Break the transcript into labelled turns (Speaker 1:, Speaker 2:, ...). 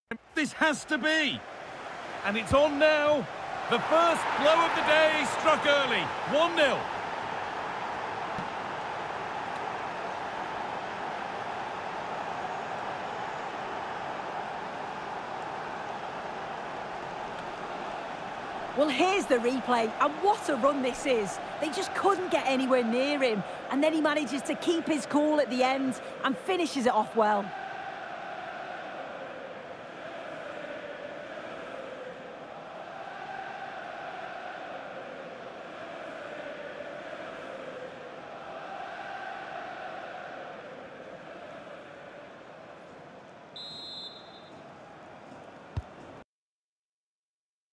Speaker 1: This has to be. And it's on now. The first blow of the day struck early. 1-0.
Speaker 2: Well, here's the replay, and what a run this is. They just couldn't get anywhere near him, and then he manages to keep his cool at the end and finishes it off well.